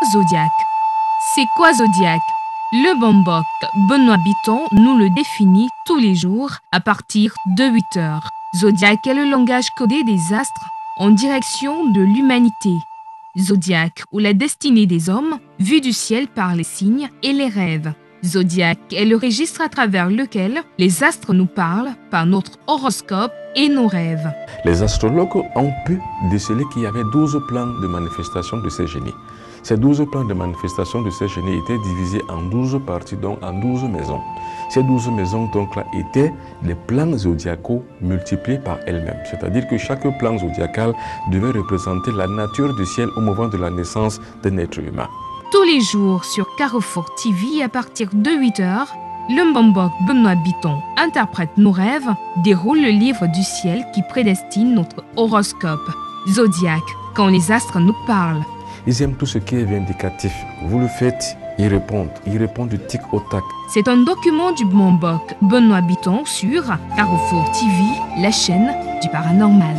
Zodiaque. C'est quoi Zodiaque? Le Bambok, Benoît Bitton, nous le définit tous les jours à partir de 8 heures. Zodiaque est le langage codé des astres en direction de l'humanité. Zodiaque, ou la destinée des hommes, vue du ciel par les signes et les rêves. Zodiaque est le registre à travers lequel les astres nous parlent par notre horoscope et nos rêves. Les astrologues ont pu déceler qu'il y avait 12 plans de manifestation de ces génies. Ces 12 plans de manifestation de ces génies étaient divisés en 12 parties, donc en 12 maisons. Ces 12 maisons donc là étaient les plans zodiacaux multipliés par elles-mêmes. C'est-à-dire que chaque plan zodiacal devait représenter la nature du ciel au moment de la naissance d'un être humain. Tous les jours sur Carrefour TV à partir de 8 heures, le Mbambok Benoît Bitton interprète nos rêves, déroule le livre du ciel qui prédestine notre horoscope. Zodiaque, quand les astres nous parlent. Ils aiment tout ce qui est vindicatif. Vous le faites, ils répondent du tic au tac. C'est un document du Mbambok Benoît Bitton sur Carrefour TV, la chaîne du paranormal.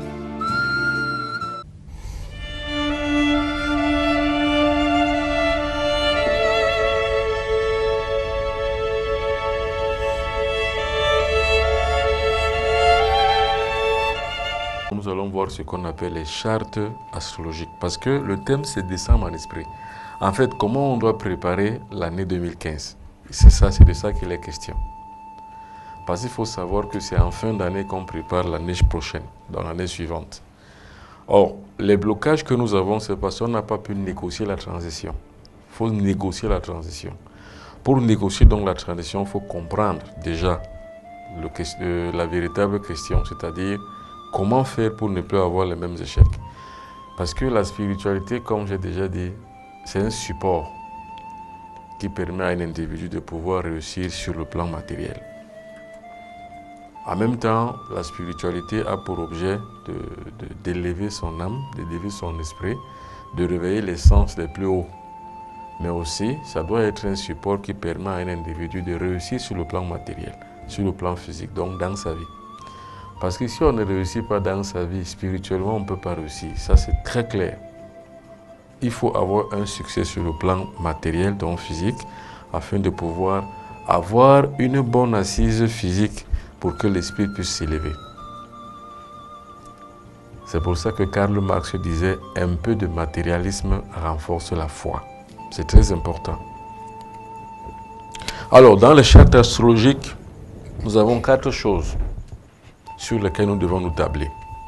Nous allons voir ce qu'on appelle les chartes astrologiques parce que le thème c'est décembre en esprit. En fait, comment on doit préparer l'année 2015? C'est de ça qu'il est question. Parce qu'il faut savoir que c'est en fin d'année qu'on prépare l'année prochaine, dans l'année suivante. Or, les blocages que nous avons, c'est parce qu'on n'a pas pu négocier la transition. Il faut négocier la transition. Pour négocier donc la transition, il faut comprendre déjà la véritable question, c'est-à-dire comment faire pour ne plus avoir les mêmes échecs? Parce que la spiritualité, comme j'ai déjà dit, c'est un support qui permet à un individu de pouvoir réussir sur le plan matériel. En même temps, la spiritualité a pour objet d'élever son âme, d'élever son esprit, de réveiller les sens les plus hauts. Mais aussi, ça doit être un support qui permet à un individu de réussir sur le plan matériel, sur le plan physique, donc dans sa vie. Parce que si on ne réussit pas dans sa vie, spirituellement, on ne peut pas réussir. Ça, c'est très clair. Il faut avoir un succès sur le plan matériel, donc physique, afin de pouvoir avoir une bonne assise physique pour que l'esprit puisse s'élever. C'est pour ça que Karl Marx disait « un peu de matérialisme renforce la foi ». C'est très important. Alors, dans les chartes astrologiques, nous avons 4 choses sur lesquelles nous devons nous tabler.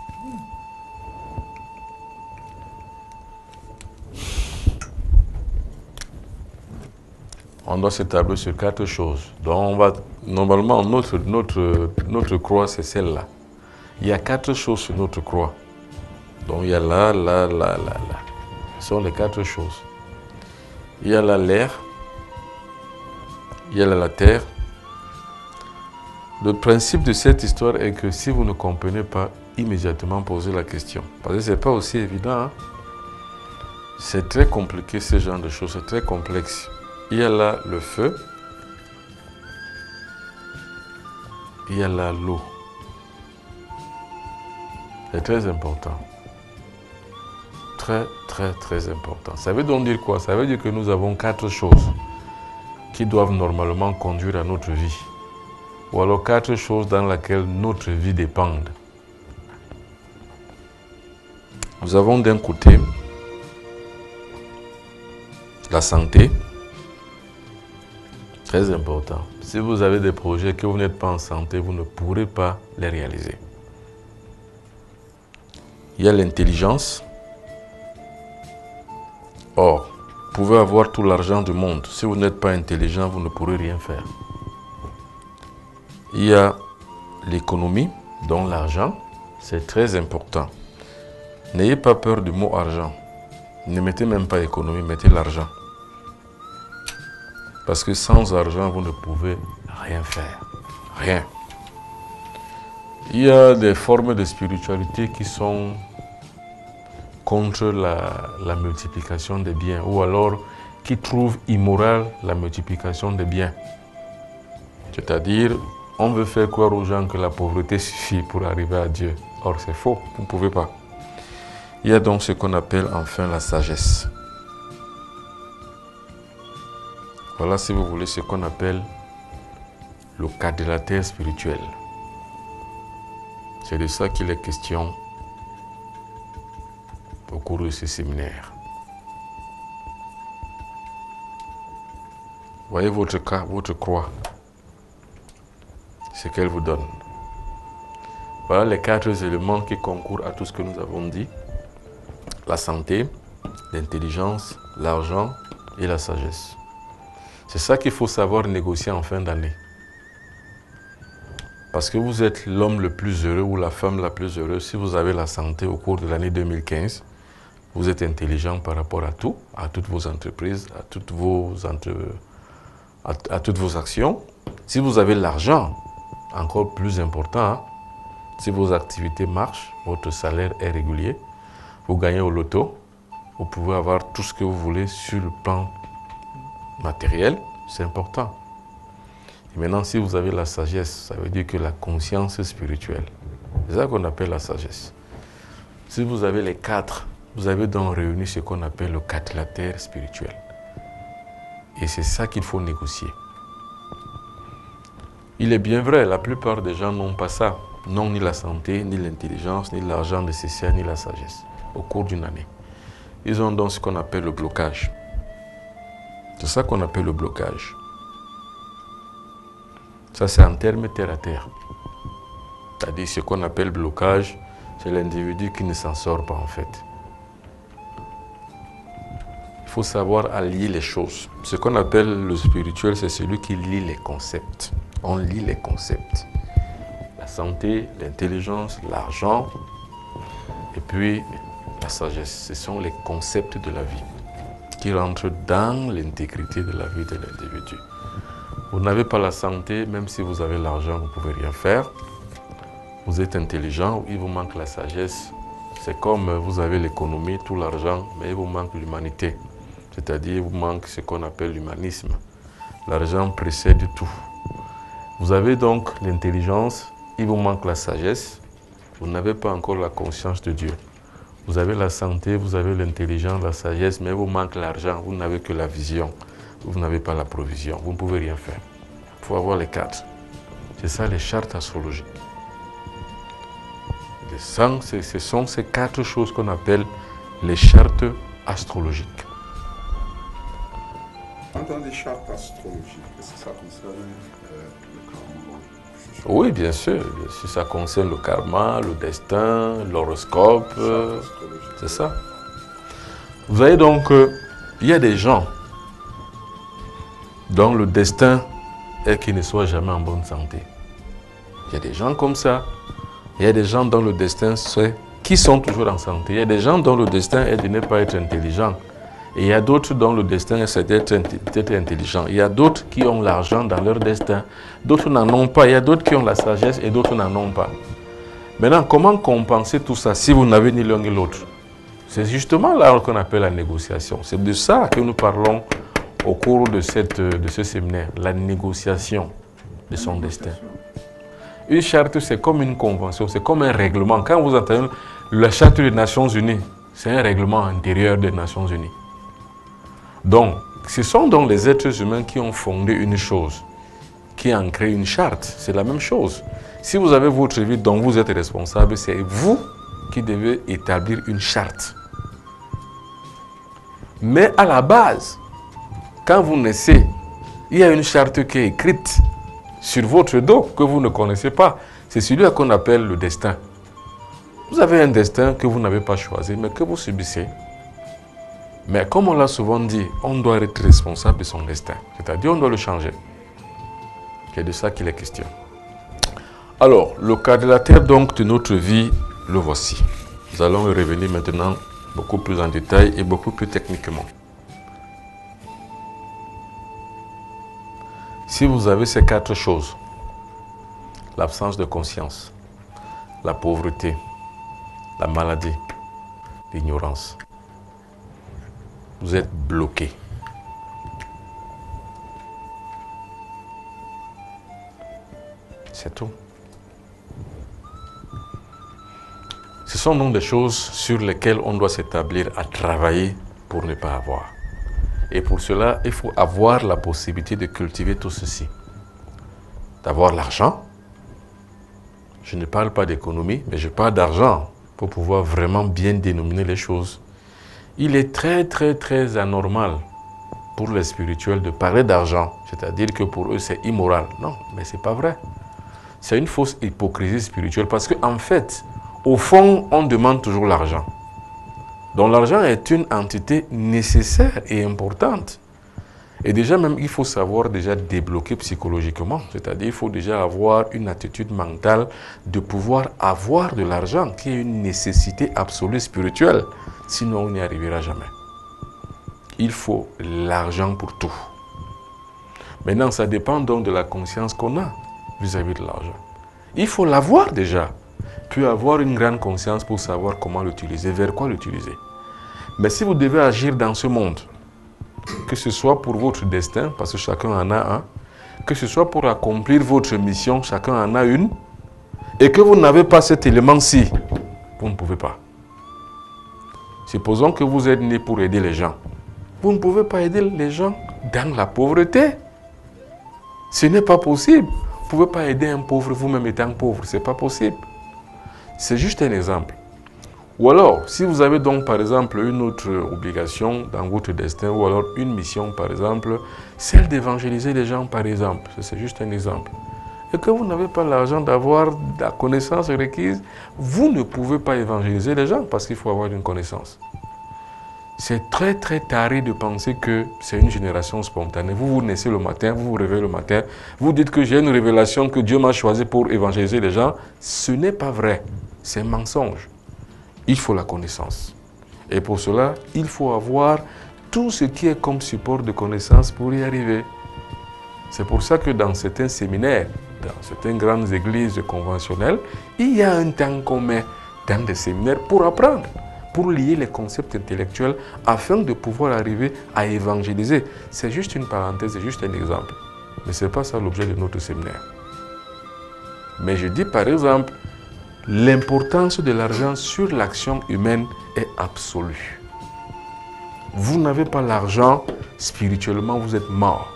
On doit se tabler sur 4 choses. Donc normalement, notre croix, c'est celle-là. Il y a 4 choses sur notre croix. Donc il y a là. Ce sont les 4 choses. Il y a là l'air, il y a là la terre. Le principe de cette histoire est que si vous ne comprenez pas, immédiatement posez la question. Parce que ce n'est pas aussi évident. Hein? C'est très compliqué ce genre de choses, c'est très complexe. Il y a là le feu, il y a là l'eau. C'est très important. Très important. Ça veut donc dire quoi? Ça veut dire que nous avons 4 choses qui doivent normalement conduire à notre vie. Ou alors 4 choses dans lesquelles notre vie dépend. Nous avons d'un côté la santé, très important. Si vous avez des projets que vous n'êtes pas en santé, vous ne pourrez pas les réaliser. Il y a l'intelligence. Or, vous pouvez avoir tout l'argent du monde. Si vous n'êtes pas intelligent, vous ne pourrez rien faire. Il y a l'économie, dont l'argent, c'est très important. N'ayez pas peur du mot argent. Ne mettez même pas économie, mettez l'argent. Parce que sans argent, vous ne pouvez rien faire. Rien. Il y a des formes de spiritualité qui sont contre la multiplication des biens, ou alors qui trouvent immoral la multiplication des biens. C'est-à-dire, on veut faire croire aux gens que la pauvreté suffit pour arriver à Dieu. Or, c'est faux, vous ne pouvez pas. Il y a donc ce qu'on appelle enfin la sagesse. Voilà, si vous voulez, ce qu'on appelle le quadrilatère spirituel. C'est de ça qu'il est question au cours de ce séminaire. Voyez votre croix, ce qu'elle vous donne. Voilà les 4 éléments qui concourent à tout ce que nous avons dit. La santé, l'intelligence, l'argent et la sagesse. C'est ça qu'il faut savoir négocier en fin d'année. Parce que vous êtes l'homme le plus heureux ou la femme la plus heureuse si vous avez la santé au cours de l'année 2015. Vous êtes intelligent par rapport à tout, à toutes vos entreprises, à toutes vos actions. Si vous avez l'argent, encore plus important, hein, si vos activités marchent, votre salaire est régulier, vous gagnez au loto, vous pouvez avoir tout ce que vous voulez sur le plan matériel, c'est important. Et maintenant, si vous avez la sagesse, ça veut dire que la conscience spirituelle, c'est ça qu'on appelle la sagesse. Si vous avez les 4, vous avez donc réuni ce qu'on appelle le quadrilatère spirituel. Et c'est ça qu'il faut négocier. Il est bien vrai, la plupart des gens n'ont pas ça. N'ont ni la santé, ni l'intelligence, ni l'argent nécessaire, ni la sagesse au cours d'une année. Ils ont donc ce qu'on appelle le blocage. C'est ça qu'on appelle le blocage. Ça, c'est en termes terre à terre. C'est-à-dire ce qu'on appelle blocage, c'est l'individu qui ne s'en sort pas en fait. Il faut savoir allier les choses. Ce qu'on appelle le spirituel, c'est celui qui lie les concepts. On lit les concepts. La santé, l'intelligence, l'argent, et puis la sagesse. Ce sont les concepts de la vie qui rentrent dans l'intégrité de la vie de l'individu. Vous n'avez pas la santé, même si vous avez l'argent, vous ne pouvez rien faire. Vous êtes intelligent, il vous manque la sagesse. C'est comme vous avez l'économie, tout l'argent, mais il vous manque l'humanité. C'est-à-dire, il vous manque ce qu'on appelle l'humanisme. L'argent précède tout. Vous avez donc l'intelligence, il vous manque la sagesse. Vous n'avez pas encore la conscience de Dieu. Vous avez la santé, vous avez l'intelligence, la sagesse, mais il vous manque l'argent. Vous n'avez que la vision. Vous n'avez pas la provision. Vous ne pouvez rien faire. Il faut avoir les 4. C'est ça les chartes astrologiques. Ce sont ces 4 choses qu'on appelle les chartes astrologiques. Dans les chartes astrologiques, est-ce que ça concerne le karma? Oui, bien sûr. Si ça concerne le karma, le destin, l'horoscope, c'est ça. Vous voyez donc, il y a des gens dont le destin est qu'ils ne soient jamais en bonne santé. Il y a des gens comme ça. Il y a des gens dont le destin c'est qui sont toujours en santé. Il y a des gens dont le destin est de ne pas être intelligent. Et il y a d'autres dont le destin c'est d'être intelligent. Il y a d'autres qui ont l'argent dans leur destin. D'autres n'en ont pas. Il y a d'autres qui ont la sagesse et d'autres n'en ont pas. Maintenant, comment compenser tout ça si vous n'avez ni l'un ni l'autre? C'est justement là qu'on appelle la négociation. C'est de ça que nous parlons au cours de ce séminaire. La négociation de son destin. Une charte, c'est comme une convention, c'est comme un règlement. Quand vous entendez la charte des Nations Unies, c'est un règlement intérieur des Nations Unies. Donc, ce sont donc les êtres humains qui ont fondé une chose, qui ont créé une charte. C'est la même chose. Si vous avez votre vie dont vous êtes responsable, c'est vous qui devez établir une charte. Mais à la base, quand vous naissez, il y a une charte qui est écrite sur votre dos que vous ne connaissez pas. C'est celui qu'on appelle le destin. Vous avez un destin que vous n'avez pas choisi, mais que vous subissez. Mais comme on l'a souvent dit, on doit être responsable de son destin. C'est-à-dire on doit le changer. C'est de ça qu'il est question. Alors, le quadrilatère donc de notre vie, le voici. Nous allons y revenir maintenant beaucoup plus en détail et beaucoup plus techniquement. Si vous avez ces 4 choses, l'absence de conscience, la pauvreté, la maladie, l'ignorance, vous êtes bloqué. C'est tout. Ce sont donc des choses sur lesquelles on doit s'établir à travailler pour ne pas avoir. Et pour cela, il faut avoir la possibilité de cultiver tout ceci. D'avoir l'argent. Je ne parle pas d'économie, mais je parle d'argent pour pouvoir vraiment bien dénominer les choses. Il est très anormal pour les spirituels de parler d'argent, c'est-à-dire que pour eux c'est immoral. Non, mais c'est pas vrai. C'est une fausse hypocrisie spirituelle parce qu'en fait, au fond, on demande toujours l'argent. Donc l'argent est une entité nécessaire et importante. Et déjà même, il faut savoir déjà débloquer psychologiquement, c'est-à-dire il faut déjà avoir une attitude mentale de pouvoir avoir de l'argent, qui est une nécessité absolue spirituelle. Sinon, on n'y arrivera jamais. Il faut l'argent pour tout. Maintenant, ça dépend donc de la conscience qu'on a vis-à-vis de l'argent. Il faut l'avoir déjà, puis avoir une grande conscience pour savoir comment l'utiliser, vers quoi l'utiliser. Mais si vous devez agir dans ce monde, que ce soit pour votre destin, parce que chacun en a un, que ce soit pour accomplir votre mission, chacun en a une, et que vous n'avez pas cet élément-ci, vous ne pouvez pas. Supposons que vous êtes né pour aider les gens. Vous ne pouvez pas aider les gens dans la pauvreté. Ce n'est pas possible. Vous ne pouvez pas aider un pauvre vous-même étant pauvre. Ce n'est pas possible. C'est juste un exemple. Ou alors, si vous avez donc par exemple une autre obligation dans votre destin, ou alors une mission par exemple, celle d'évangéliser les gens par exemple, c'est juste un exemple, et que vous n'avez pas l'argent d'avoir la connaissance requise, vous ne pouvez pas évangéliser les gens parce qu'il faut avoir une connaissance. C'est très taré de penser que c'est une génération spontanée. Vous naissez le matin, vous vous réveillez le matin, vous dites que j'ai une révélation que Dieu m'a choisi pour évangéliser les gens. Ce n'est pas vrai, c'est un mensonge. Il faut la connaissance. Et pour cela, il faut avoir tout ce qui est comme support de connaissance pour y arriver. C'est pour ça que dans certains séminaires, dans certaines grandes églises conventionnelles, il y a un temps commun dans des séminaires pour apprendre, pour lier les concepts intellectuels afin de pouvoir arriver à évangéliser. C'est juste une parenthèse, c'est juste un exemple. Mais ce n'est pas ça l'objet de notre séminaire. Mais je dis par exemple, l'importance de l'argent sur l'action humaine est absolue. Vous n'avez pas l'argent, spirituellement vous êtes mort.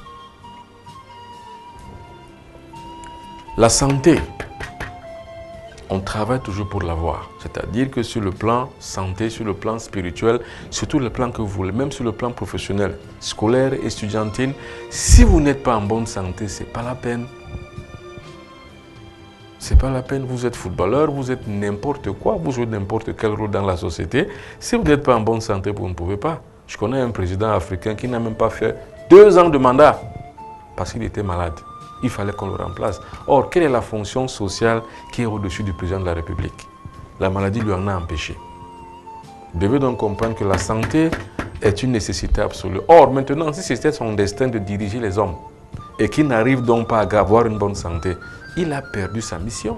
La santé, on travaille toujours pour l'avoir. C'est-à-dire que sur le plan santé, sur le plan spirituel, sur tout le plan que vous voulez, même sur le plan professionnel, scolaire, estudiantine, si vous n'êtes pas en bonne santé, ce n'est pas la peine. Ce n'est pas la peine, vous êtes footballeur, vous êtes n'importe quoi, vous jouez n'importe quel rôle dans la société. Si vous n'êtes pas en bonne santé, vous ne pouvez pas. Je connais un président africain qui n'a même pas fait 2 ans de mandat parce qu'il était malade. Il fallait qu'on le remplace. Or, quelle est la fonction sociale qui est au-dessus du président de la République? La maladie lui en a empêché. Vous devez donc comprendre que la santé est une nécessité absolue. Or, maintenant, si c'était son destin de diriger les hommes et qu'il n'arrive donc pas à avoir une bonne santé, il a perdu sa mission.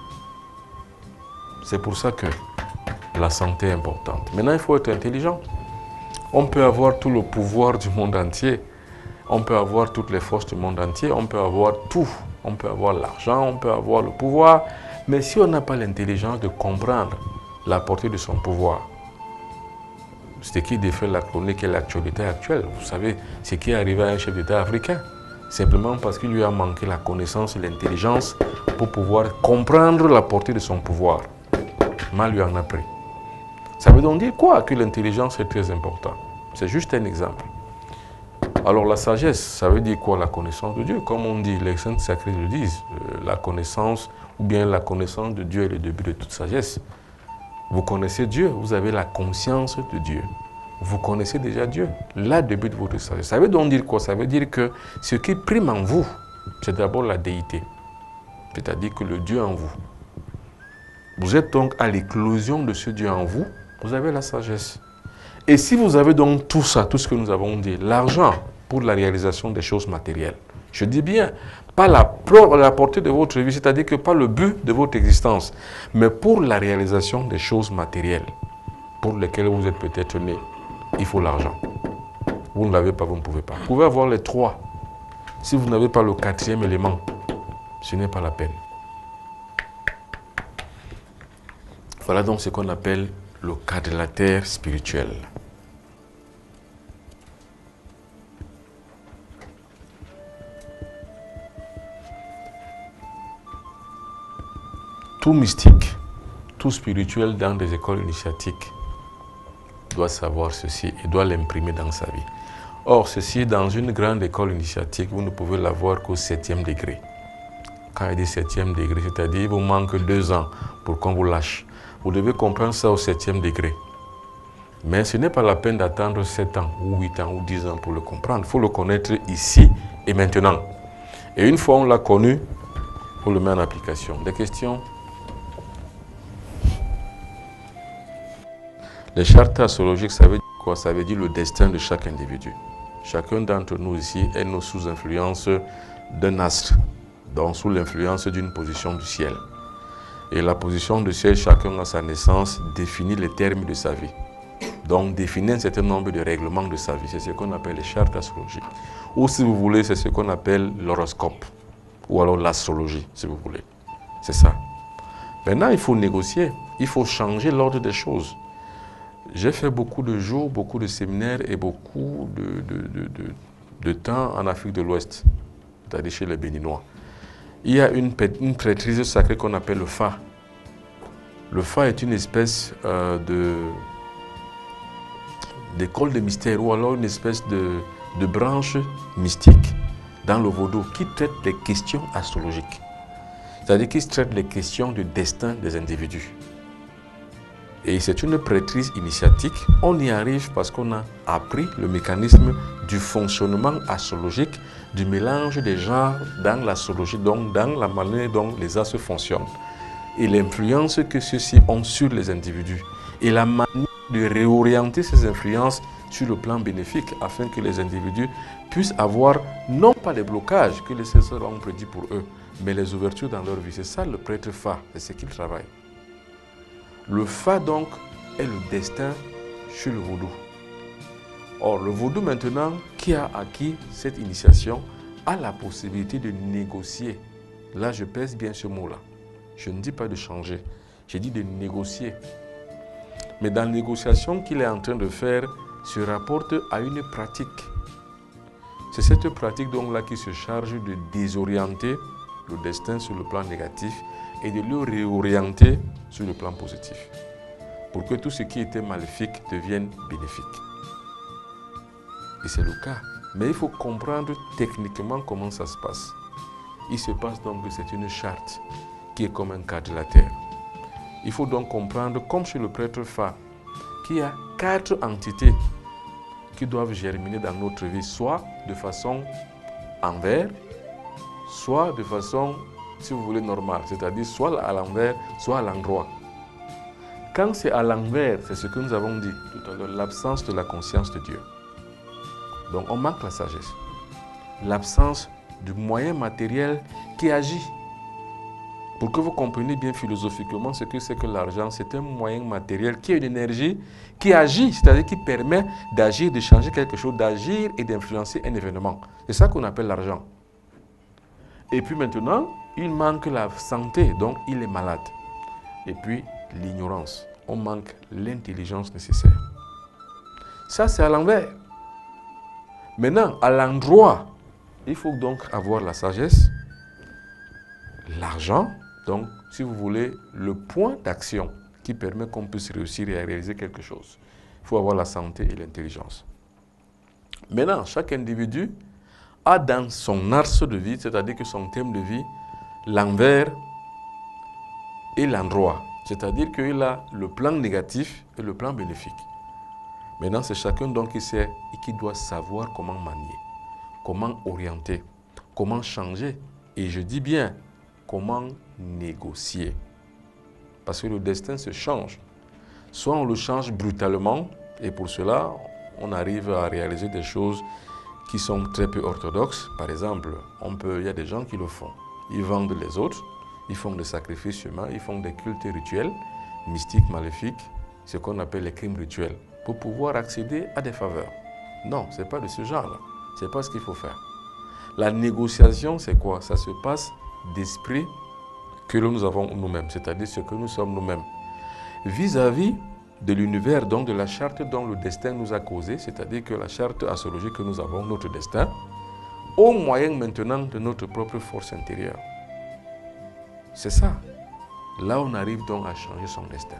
C'est pour ça que la santé est importante. Maintenant, il faut être intelligent. On peut avoir tout le pouvoir du monde entier. On peut avoir toutes les forces du monde entier. On peut avoir tout. On peut avoir l'argent, on peut avoir le pouvoir. Mais si on n'a pas l'intelligence de comprendre la portée de son pouvoir, ce qui défait la chronique et l'actualité actuelle, vous savez, ce qui est arrivé à un chef d'État africain, simplement parce qu'il lui a manqué la connaissance et l'intelligence pour pouvoir comprendre la portée de son pouvoir. Mal lui en a pris. Ça veut donc dire quoi? Que l'intelligence est très importante. C'est juste un exemple. Alors la sagesse, ça veut dire quoi? La connaissance de Dieu. Comme on dit, les saints sacrés le disent, la connaissance, ou bien la connaissance de Dieu est le début de toute sagesse. Vous connaissez Dieu, vous avez la conscience de Dieu. Vous connaissez déjà Dieu, là, début de votre sagesse. Ça veut donc dire quoi? Ça veut dire que ce qui prime en vous, c'est d'abord la déité. C'est-à-dire que le Dieu en vous. Vous êtes donc à l'éclosion de ce Dieu en vous, vous avez la sagesse. Et si vous avez donc tout ça, tout ce que nous avons dit, l'argent pour la réalisation des choses matérielles, je dis bien, pas la portée de votre vie, c'est-à-dire que pas le but de votre existence, mais pour la réalisation des choses matérielles pour lesquelles vous êtes peut-être né, il faut l'argent. Vous ne l'avez pas, vous ne pouvez pas. Vous pouvez avoir les 3. Si vous n'avez pas le 4e élément, ce n'est pas la peine. Voilà donc ce qu'on appelle le quadrilatère spirituel. tout mystique, tout spirituel dans des écoles initiatiques doit savoir ceci et doit l'imprimer dans sa vie. Or, ceci, dans une grande école initiatique, vous ne pouvez l'avoir qu'au 7e degré. Quand il dit 7e degré, c'est-à-dire qu'il vous manque 2 ans pour qu'on vous lâche. Vous devez comprendre ça au 7e degré. Mais ce n'est pas la peine d'attendre 7 ans, ou 8 ans, ou 10 ans pour le comprendre. Il faut le connaître ici et maintenant. Et une fois on l'a connu, il faut le mettre en application. Des questions? Les chartes astrologiques, ça veut dire quoi? Ça veut dire le destin de chaque individu. Chacun d'entre nous ici est sous influence d'un astre, donc sous l'influence d'une position du ciel. Et la position du ciel, chacun à sa naissance, définit les termes de sa vie. Donc définit un certain nombre de règlements de sa vie. C'est ce qu'on appelle les chartes astrologiques. Ou si vous voulez, c'est ce qu'on appelle l'horoscope. Ou alors l'astrologie, si vous voulez. C'est ça. Maintenant, il faut négocier. Il faut changer l'ordre des choses. J'ai fait beaucoup de jours, beaucoup de séminaires et beaucoup de temps en Afrique de l'Ouest, c'est-à-dire chez les Béninois. Il y a une prêtrise sacrée qu'on appelle le Fa. Le Fa est une espèce d'école de mystère ou alors une espèce de branche mystique dans le vaudou qui traite des questions astrologiques. C'est-à-dire qui traite les questions du destin des individus. Et c'est une prêtrise initiatique. On y arrive parce qu'on a appris le mécanisme du fonctionnement astrologique, du mélange des genres dans l'astrologie, donc dans la manière dont les astres fonctionnent. Et l'influence que ceux-ci ont sur les individus. Et la manière de réorienter ces influences sur le plan bénéfique afin que les individus puissent avoir non pas les blocages que les censeurs ont prédits pour eux, mais les ouvertures dans leur vie. C'est ça le prêtre Fa, c'est ce qu'il travaille. Le Fa donc est le destin chez le vaudou. Or, le vaudou maintenant, qui a acquis cette initiation, a la possibilité de négocier. Là, je pèse bien ce mot-là. Je ne dis pas de changer, je dis de négocier. Mais dans la négociation qu'il est en train de faire, se rapporte à une pratique. C'est cette pratique donc là qui se charge de désorienter le destin sur le plan négatif et de le réorienter sur le plan positif, pour que tout ce qui était maléfique devienne bénéfique. Et c'est le cas. Mais il faut comprendre techniquement comment ça se passe. Il se passe donc que c'est une charte qui est comme un cadre de la terre. Il faut donc comprendre, comme chez le prêtre Fa, qu'il y a 4 entités qui doivent germiner dans notre vie, soit de façon envers, soit de façon, si vous voulez, normale, c'est-à-dire soit à l'envers, soit à l'endroit. Quand c'est à l'envers, c'est ce que nous avons dit tout à l'heure, l'absence de la conscience de Dieu. Donc on manque la sagesse. L'absence du moyen matériel qui agit. Pour que vous compreniez bien philosophiquement ce que c'est que l'argent, c'est un moyen matériel qui est une énergie qui agit, c'est-à-dire qui permet d'agir, de changer quelque chose, d'agir et d'influencer un événement. C'est ça qu'on appelle l'argent. Et puis maintenant, il manque la santé, donc il est malade. Et puis l'ignorance, on manque l'intelligence nécessaire. Ça, c'est à l'envers. Maintenant, à l'endroit, il faut donc avoir la sagesse, l'argent, donc, si vous voulez, le point d'action qui permet qu'on puisse réussir et réaliser quelque chose. Il faut avoir la santé et l'intelligence. Maintenant, chaque individu a dans son axe de vie, c'est-à-dire que son thème de vie, l'envers et l'endroit. C'est-à-dire qu'il a le plan négatif et le plan bénéfique. Maintenant, c'est chacun donc qui sait et qui doit savoir comment manier, comment orienter, comment changer. Et je dis bien, comment négocier. Parce que le destin se change. Soit on le change brutalement, et pour cela, on arrive à réaliser des choses qui sont très peu orthodoxes. Par exemple, il y a des gens qui le font. Ils vendent les autres, ils font des sacrifices humains, ils font des cultes rituels, mystiques, maléfiques, ce qu'on appelle les crimes rituels, pour pouvoir accéder à des faveurs. Non, ce n'est pas de ce genre-là. Ce n'est pas ce qu'il faut faire. La négociation, c'est quoi? Ça se passe d'esprit que nous avons nous-mêmes, c'est-à-dire ce que nous sommes nous-mêmes. Vis-à-vis de l'univers, donc de la charte dont le destin nous a causé, c'est-à-dire que la charte astrologique que nous avons, notre destin, au moyen maintenant de notre propre force intérieure. C'est ça. Là, on arrive donc à changer son destin.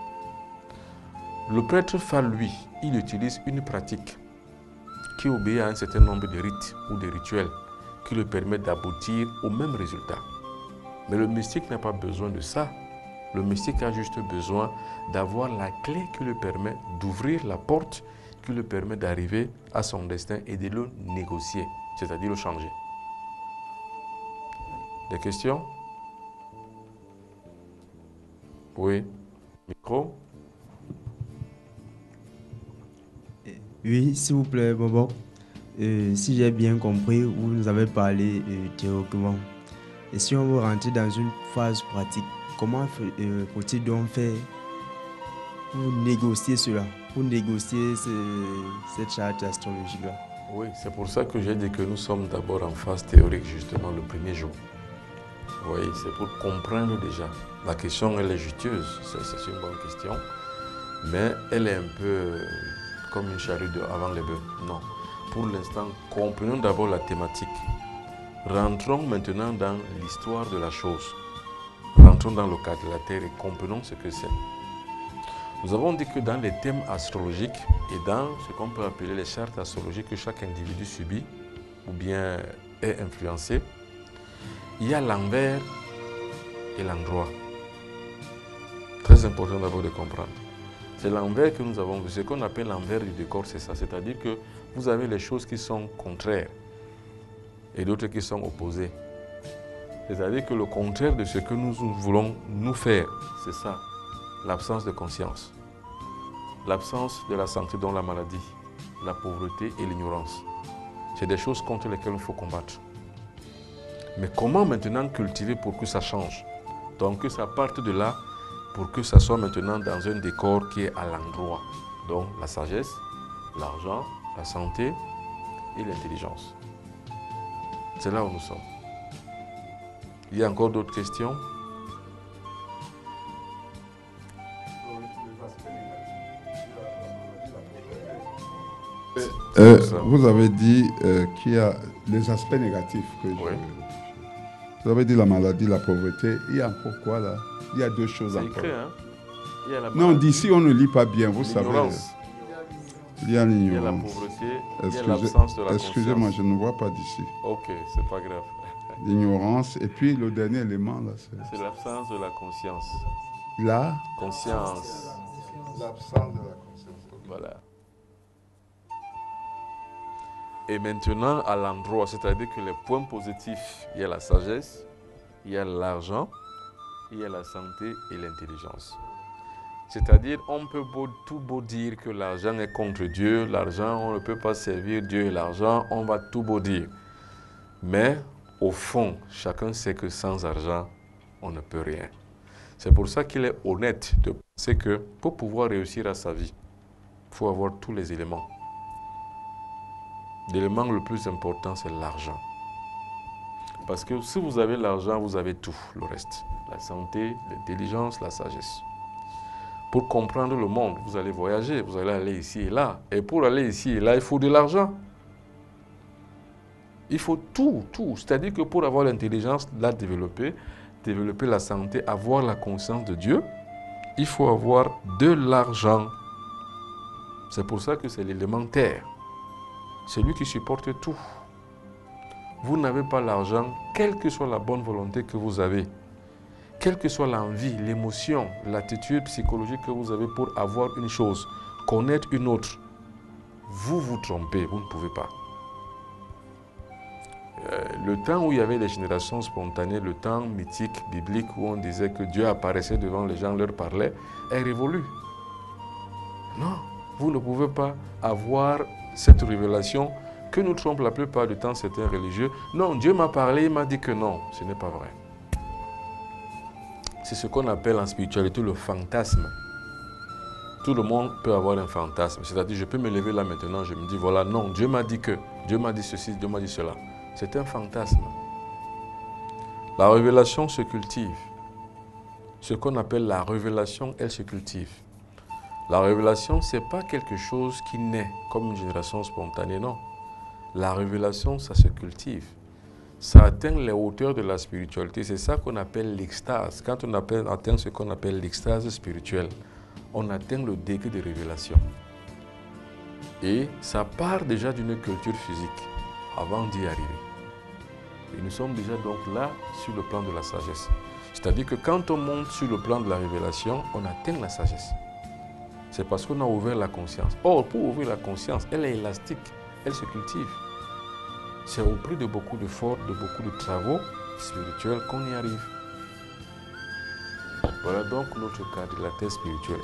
Le prêtre phare, lui, il utilise une pratique qui obéit à un certain nombre de rites ou de rituels qui lui permettent d'aboutir au même résultat. Mais le mystique n'a pas besoin de ça. Le mystique a juste besoin d'avoir la clé qui lui permet d'ouvrir la porte qui lui permet d'arriver à son destin et de le négocier, c'est-à-dire le changer. Des questions? Oui. Micro? Oui, s'il vous plaît, Bobo. Si j'ai bien compris, vous nous avez parlé théoriquement. Et si on veut rentrer dans une phase pratique, comment faut-il donc faire pour négocier cela, pour négocier cette charte astrologique-là? Oui, c'est pour ça que j'ai dit que nous sommes d'abord en phase théorique, justement, le premier jour. Oui, c'est pour comprendre déjà. La question, elle est juteuse, c'est une bonne question, mais elle est un peu comme une charrue avant les bœufs. Non. Pour l'instant, comprenons d'abord la thématique. Rentrons maintenant dans l'histoire de la chose. Rentrons dans le cadre de la Terre et comprenons ce que c'est. Nous avons dit que dans les thèmes astrologiques et dans ce qu'on peut appeler les chartes astrologiques que chaque individu subit ou bien est influencé, il y a l'envers et l'endroit. Très important d'abord de comprendre. C'est l'envers que nous avons vu. Ce qu'on appelle l'envers du décor, c'est ça. C'est-à-dire que vous avez les choses qui sont contraires et d'autres qui sont opposées. C'est-à-dire que le contraire de ce que nous voulons nous faire, c'est ça. L'absence de conscience, l'absence de la santé dont la maladie, la pauvreté et l'ignorance. C'est des choses contre lesquelles il faut combattre. Mais comment maintenant cultiver pour que ça change? Donc que ça parte de là pour que ça soit maintenant dans un décor qui est à l'endroit. Donc la sagesse, l'argent, la santé et l'intelligence. C'est là où nous sommes. Il y a encore d'autres questions? Vous avez dit qu'il y a les aspects négatifs. Oui. Vous avez dit la maladie, la pauvreté. Il y a encore quoi là? Il y a deux choses encore. C'est écrit, hein? Il y a la Non, d'ici on ne lit pas bien, vous savez. Il y a l'ignorance. Il y a la pauvreté, il y a l'absence de la conscience. Excusez-moi, je ne vois pas d'ici. Ok, c'est pas grave. L'ignorance. Et puis le dernier élément là, c'est l'absence de la conscience. La conscience. L'absence de la conscience. Voilà. Et maintenant, à l'endroit, c'est-à-dire que les points positifs, il y a la sagesse, il y a l'argent, il y a la santé et l'intelligence. C'est-à-dire, on peut tout beau dire que l'argent est contre Dieu, l'argent, on ne peut pas servir Dieu et l'argent, on va tout beau dire. Mais, au fond, chacun sait que sans argent, on ne peut rien. C'est pour ça qu'il est honnête de penser que pour pouvoir réussir à sa vie, il faut avoir tous les éléments. L'élément le plus important, c'est l'argent. Parce que si vous avez l'argent, vous avez tout le reste. La santé, l'intelligence, la sagesse. Pour comprendre le monde, vous allez voyager, vous allez aller ici et là. Et pour aller ici et là, il faut de l'argent. Il faut tout. C'est-à-dire que pour avoir l'intelligence, la développer la santé, avoir la conscience de Dieu, il faut avoir de l'argent. C'est pour ça que c'est l'élémentaire. C'est lui qui supporte tout. Vous n'avez pas l'argent, quelle que soit la bonne volonté que vous avez, quelle que soit l'envie, l'émotion, l'attitude psychologique que vous avez pour avoir une chose, connaître une autre, vous vous trompez, vous ne pouvez pas. Le temps où il y avait les générations spontanées, le temps mythique, biblique, où on disait que Dieu apparaissait devant les gens, leur parlait, est révolu. Non, vous ne pouvez pas avoir cette révélation que nous trompe la plupart du temps certains religieux. Non, Dieu m'a parlé, il m'a dit que non, ce n'est pas vrai. C'est ce qu'on appelle en spiritualité le fantasme. Tout le monde peut avoir un fantasme. C'est-à-dire, je peux me lever là maintenant, je me dis, voilà, non, Dieu m'a dit que, Dieu m'a dit ceci, Dieu m'a dit cela. C'est un fantasme. La révélation se cultive. Ce qu'on appelle la révélation, elle se cultive. La révélation, ce n'est pas quelque chose qui naît comme une génération spontanée, non. La révélation, ça se cultive. ça atteint les hauteurs de la spiritualité. C'est ça qu'on appelle l'extase. Quand on atteint ce qu'on appelle l'extase spirituelle, on atteint le degré de révélation. Et ça part déjà d'une culture physique avant d'y arriver. Et nous sommes déjà donc là sur le plan de la sagesse. C'est-à-dire que quand on monte sur le plan de la révélation, on atteint la sagesse. C'est parce qu'on a ouvert la conscience. Or, pour ouvrir la conscience, elle est élastique, elle se cultive. C'est au prix de beaucoup d'efforts, de beaucoup de travaux spirituels qu'on y arrive. Voilà donc notre quadrilatère spirituel.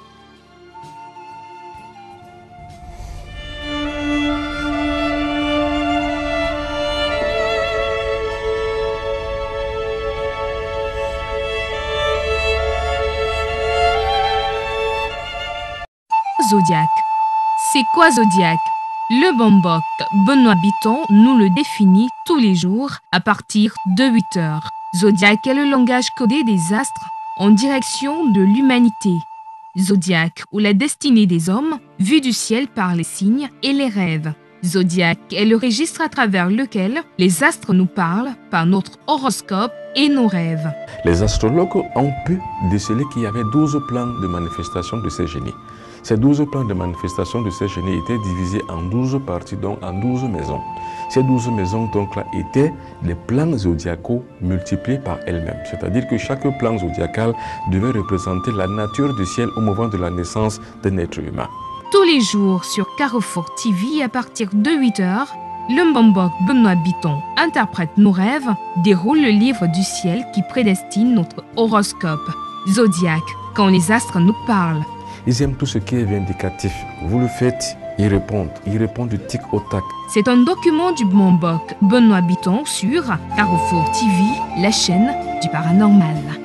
Zodiaque. C'est quoi Zodiaque? Le Bambok, Benoît Bitton, nous le définit tous les jours à partir de 8 heures. Zodiaque est le langage codé des astres en direction de l'humanité. Zodiaque, ou la destinée des hommes, vue du ciel par les signes et les rêves. Zodiaque est le registre à travers lequel les astres nous parlent par notre horoscope et nos rêves. Les astrologues ont pu déceler qu'il y avait 12 plans de manifestation de ces génies. Ces 12 plans de manifestation de ces génies étaient divisés en 12 parties, donc en 12 maisons. Ces 12 maisons donc là étaient des plans zodiacaux multipliés par elles-mêmes. C'est-à-dire que chaque plan zodiacal devait représenter la nature du ciel au moment de la naissance d'un être humain. Tous les jours sur Carrefour TV à partir de 8 heures, le Mbambok Benoît Bitton interprète nos rêves, déroule le livre du ciel qui prédestine notre horoscope. Zodiaque, quand les astres nous parlent. Ils aiment tout ce qui est vindicatif. Vous le faites, ils répondent du tic au tac. C'est un document du Mbambok Benoît Bitton sur Carrefour TV, la chaîne du paranormal.